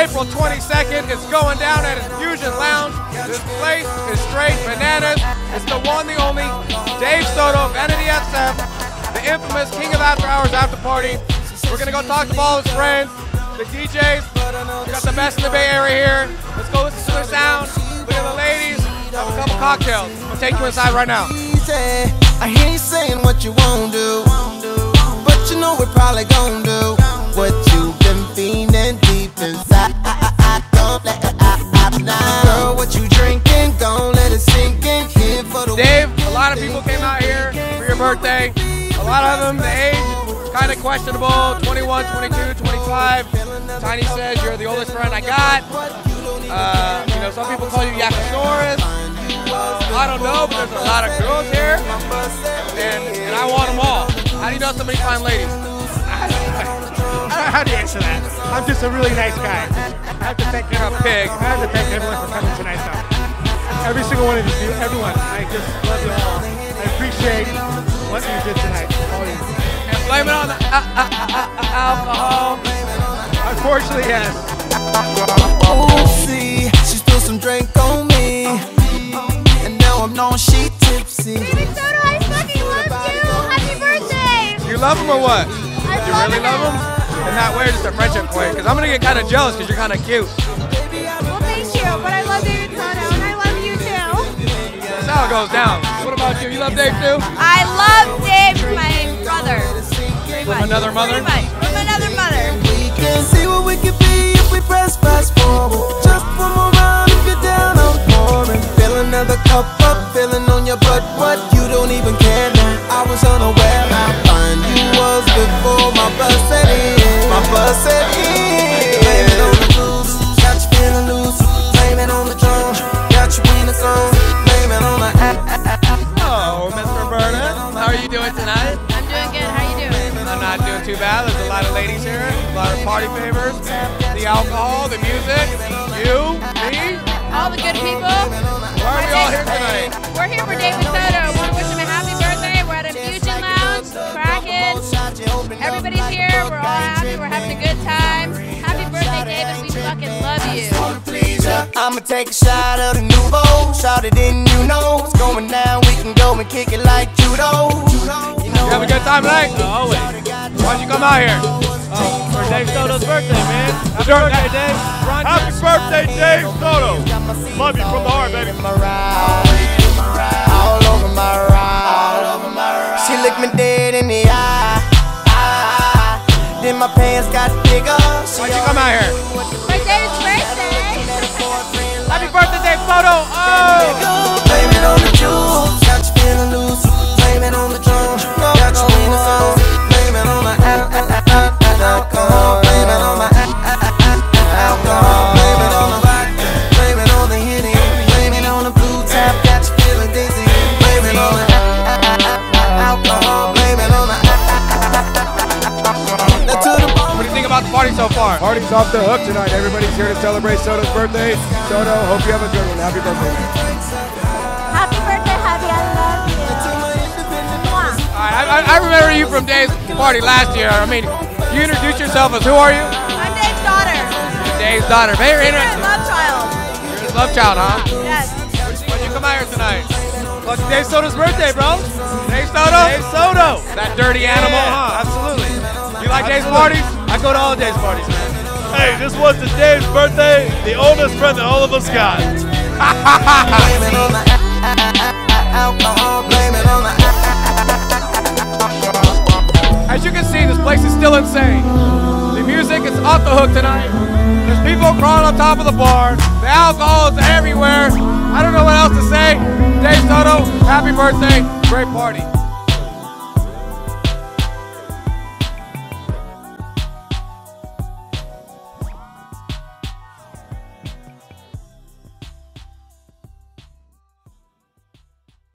April 22nd. It's going down at Infusion Lounge. This place is straight bananas. It's the one, the only Dave Soto, Vanity SF, the infamous King of After Hours after party. We're gonna go talk to all his friends, the DJs. We got the best in the Bay Area here. Let's go listen to their sound. Look at the ladies. Have a couple cocktails. I'm gonna take you inside right now. I hear you saying what you won't do, but you know we're probably gonna do what you've been feeling deep inside. Don't let it out now. Girl, what you drinking? Don't let it sink in. Here for the Dave, a lot of people came out here for your birthday. A lot of them, the age, kind of questionable. 21, 22, 25. Tiny says you're the oldest friend I got. You know, some people call you Yakisaurus. I don't know, but there's a lot of girls here, and I want them all. How do you know so many fine ladies? How do you answer that? I'm just a really nice guy. I have to thank you're a pig. I have to thank everyone for coming tonight, though. Every single one of you, everyone. I just love you all. I appreciate what you did tonight. All of you. And blame it on the alcohol. Unfortunately, yes. Oh, see, she spilled some drink on me, and now I'm known she tipsy. Baby Soto, I fucking love you! Happy birthday! You love him or what? I You really love him? In that way, or just a friendship way? Because I'm gonna get kind of jealous because you're kind of cute. Well, thank you, but I love David Soto, and I love you too. That's how it goes down. What about you? You love Dave too? I love Dave, my brother. From another mother? From another mother. We can see what we could be if we press fast forward. Just one more round if you're down, I'm pouring. Fill another cup up, feeling on your butt. What? You don't even care now. I was unaware how fine you was before my bus set in. My bus set in. Blame it on the blues, got you feeling loose. Blame it on the drum, got you in the zone. Blame it on the Oh, Mr. Vernon, how are you doing tonight? I'm doing good. How you doing? I'm not doing too bad. There's a lot of ladies here, a lot of party favors, the alcohol, the music, you, me. All the good people. Why are we all here tonight? We're here for David Soto. We want to wish him a happy birthday. We're at Infusion Lounge, cracking. Everybody's here. We're all happy. We're having a good time. Happy birthday, David. We fucking love you. I'ma take a shot of the nouveau. Shout it in, you know what's going down. We can go and kick it like judo. You know, You have a good time tonight? Always. Why'd you come out here? For Dave Soto's birthday, man. Happy birthday, Dave. Happy birthday, Dave Soto. Love you from the heart, baby. All over my ride. She looked me dead in the eye. Then my pants got bigger. Why'd you come out here? For David's birthday. Happy birthday, Dave Soto! Oh! Blame it on the juice, got you feeling loose. Blame it on the drum, got you in the zone. Blame it on the alcohol. Blame it on the alcohol. Blame it on the vodka. Blame it on the Henny. Blame it on the blue tap, got you feeling dizzy. Blame it on the alcohol. Blame it on the now to the What do you think about the party so far? Party's off the hook tonight. Everybody's here to celebrate Soto's birthday. Soto, hope you have a good one. Happy birthday. Happy birthday, Javi. I love you. Mwah. I remember you from Dave's party last year. I mean, you introduced yourself as who are you? I'm Dave's daughter. Dave's daughter. Very You're a interesting. love child. You're his love child, huh? Yes. Why'd you come out here tonight? Well, it's Dave Soto's birthday, bro. Dave Soto? Dave Soto. That dirty animal, huh? Absolutely. You like Dave's parties? I go to all Dave's parties, man. Hey, this was the Dave's birthday, the oldest friend that all of us got. blame it on the alcohol. Blame it on the As you can see, this place is still insane. The music is off the hook tonight. There's people crawling on top of the bar. The alcohol is everywhere. I don't know what else to say. Dave Soto, happy birthday. Great party.